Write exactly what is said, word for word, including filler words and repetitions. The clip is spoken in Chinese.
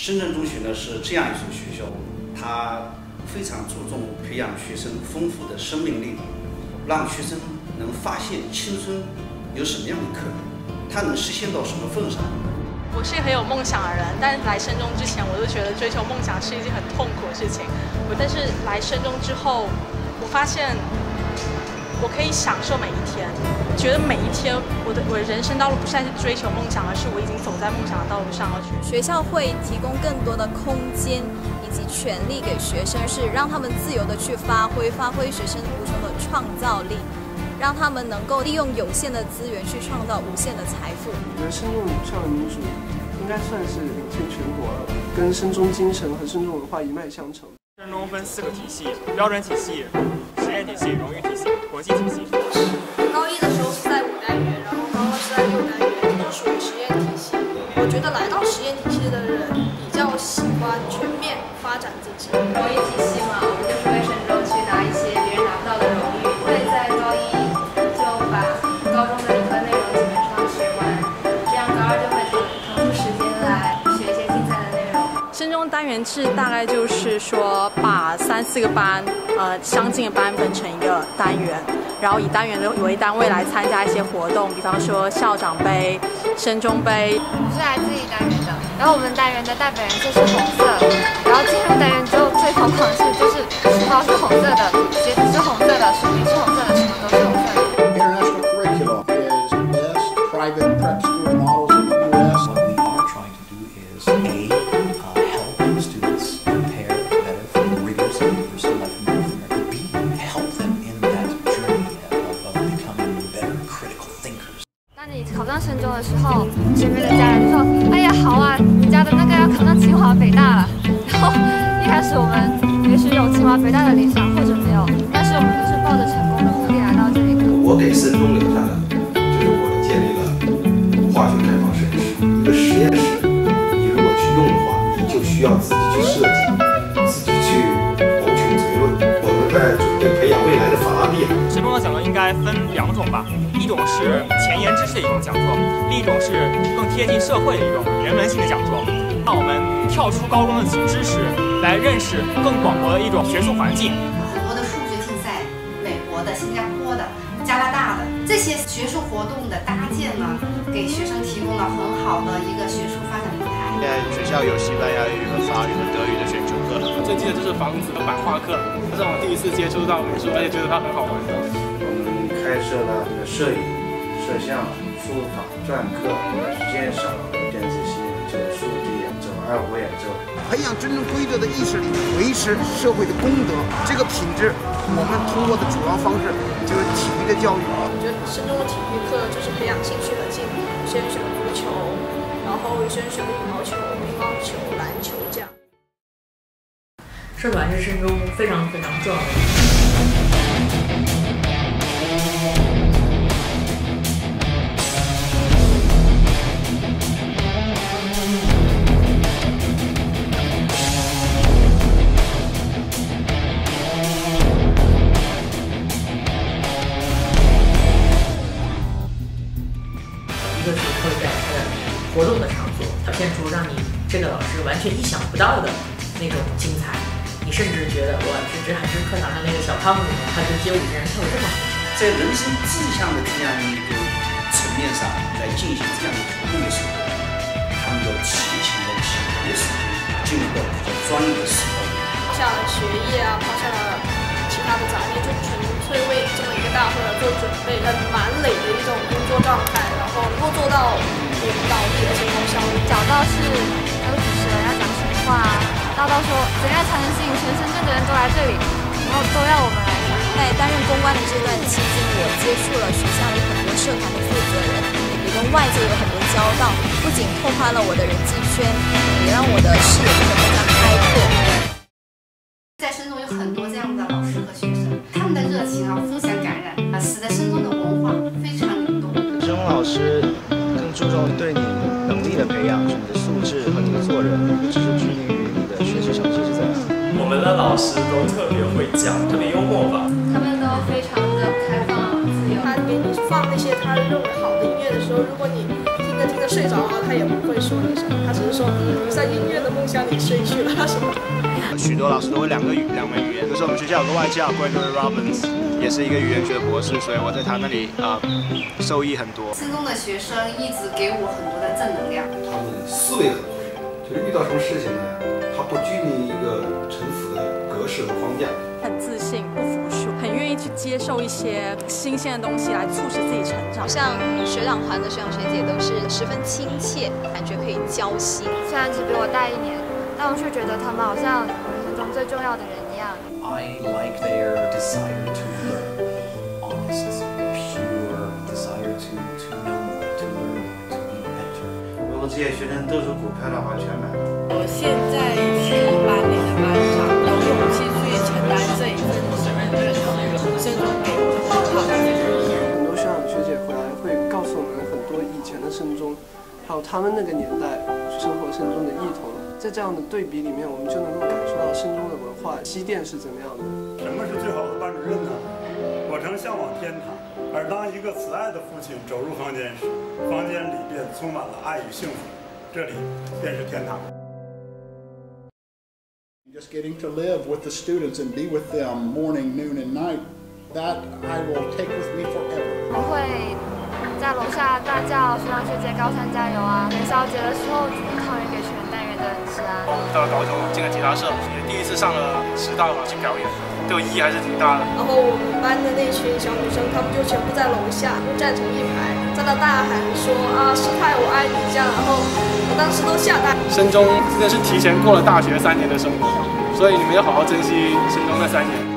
深圳中学呢是这样一所学校，它非常注重培养学生丰富的生命力，让学生能发现青春有什么样的可能，它能实现到什么份上。 我是一个很有梦想的人，但来深中之前，我就觉得追求梦想是一件很痛苦的事情。我但是来深中之后，我发现我可以享受每一天，觉得每一天我的我的人生道路不是在追求梦想，而是我已经走在梦想的道路上了。 学校会提供更多的空间以及权利给学生，是让他们自由的去发挥，发挥学生无穷的创造力，让他们能够利用有限的资源去创造无限的财富。 我觉得深中校园民主应该算是领先全国了，跟深中精神和深中文化一脉相承。 深中分四个体系：标准体系、实验体系、荣誉体系、国际体系。 高一的时候是在五单元，然后高二是在六单元，都属于实验体系。我觉得来到实验体系的人比较喜欢全面发展自己。 荣誉体系嘛，我们就是为深中去拿一些别人拿不到的荣誉。会在高一就把高中的理科内容基本上学完，这样高二就会腾出时间来学一些竞赛的内容。 深中单元制大概就是说把三四个班，呃，相近的班分成一个单元，然后以单元为单位来参加一些活动，比方说校长杯、深中杯。 我是来自于单元的，然后我们单元的代表颜色是红色，然后进入单元之后最疯狂的是就是书包是红色的，鞋子是红色的，书笔是红色的，什么都是红色的。 International curriculum is best private prep school models in the U S. What we are trying to do is A, uh, help students prepare better for the rigors of university life in North America. B, help them in that journey of, of becoming better critical thinkers. 当你考上深中的时候，身边的家人就说：“哎呀，好啊，你家的那个要考上清华北大了。”然后一开始我们也许有清华北大的理想，或者没有，但是我们都是抱着成功的目的来到这里的。 我给深中留下的就是我建立了化学开放实验室，一个实验室，你如果去用的话，你就需要自己去设计，自己去谋求结论。我们在准备培养未来的法拉利。 深中的讲座应该分两种吧，一种是前沿知识的一种讲座，另一种是更贴近社会的一种人文性的讲座，让我们跳出高中的知识，来认识更广博的一种学术环境。 很多的数学竞赛，美国的、新加坡的、加拿大的这些学术活动的搭建呢，给学生提供了很好的一个学术发展平台。 现在学校有西班牙语和法语和德语的选修课。 最近的就是房子的版画课，这是我第一次接触到美术，而且觉得它很好玩。 我们开设了摄影、摄像、书法、篆刻、鉴赏等这些这个数字演奏、二胡演奏， 培养真正规则的意识里，维持社会的公德，这个品质，我们通过的主要方式就是体育的教育。 我觉得深中的体育课就是培养兴趣和技能，有些人选了足球，然后有些人选了羽毛球、乒乓球、篮球这样。 社团是深中非常非常重要的。一个是会在它的活动的场所表现出让你这个老师完全意想不到的那种精彩，你甚至觉得哇，这这还是课堂上那个小胖子吗？他就街舞竟然跳得这么好。 在人生志向的这样一个层面上来进行这样的活动的时候，他们要提前的体验时间，进入到比较专业的时候， 抛下了学业啊，抛下了其他的杂念，就纯粹为这么一个大会而做准备，很满累的一种工作状态，然后能够做到领导力而且高效率。 讲到是那个主持人要讲什么话，到到说怎样才能吸引全深圳的人都来这里，然后都要我们来讲。 在担任公关的这段期间，我接触了学校里很多社团的负责人，也跟外界有很多交道，不仅拓宽了我的人际圈，也让我的视野变得更加开阔。 在深中有很多这样的老师和学生，他们的热情啊互相感染啊，使得深中的文化非常流动。 深中老师更注重对你能力的培养，是你的素质和你的做人，不只是拘泥于你的学习成绩是怎样。 我们的老师都特别会讲，特别幽默吧。 他们都非常的开放自由， 他给你放放那些他认为好的音乐的时候，如果你听着听着睡着了，他也不会说你什么，他只是说嗯你在音乐的梦乡里睡去了什么的。 许多老师都会两个语两门语言，就是我们学校有个外教 Gregory Robbins， 也是一个语言学的博士，所以我在他那里啊、呃、受益很多。 深中的学生一直给我很多的正能量。 他们思维很多元，就是遇到什么事情呢，他不拘泥一个陈腐的格式和框架。 很自信，不服输，很愿意去接受一些新鲜的东西来促使自己成长。 像学长团的学长学姐都是十分亲切，感觉可以交心。 虽然只比我大一年，但我却觉得他们好像我人生中最重要的人一样。 I like their desire to learn, honest, pure desire to to know more, to learn more, to be better. 如果这些学生都是股票的话，全买了。 我现在是班里的班长，有勇气去承担这一份责任的深中给我很好的。 很多学长学姐回来会告诉我们很多以前的深中，还有他们那个年代生活深中的异同。在这样的对比里面，我们就能够感受到深中的文化积淀是怎么样的。 什么是最好的班主任呢？我曾向往天堂，而当一个慈爱的父亲走入房间时，房间里便充满了爱与幸福，这里便是天堂。 Just getting to live with the students and be with them morning, noon, and night, that I will take with me forever. 我会在楼下大叫学长学姐高三加油啊！元宵节的时候煮汤圆给全单元的人吃啊！ 到了高中进了吉他社，也第一次上了实道嘛去表演，对我意义还是挺大的。 然后我们班的那群小女生，她们就全部在楼下站成一排，站到大喊说啊师太我爱你这样，然后我当时都吓呆。 深中真的是提前过了大学三年的生活，所以你们要好好珍惜深中那三年。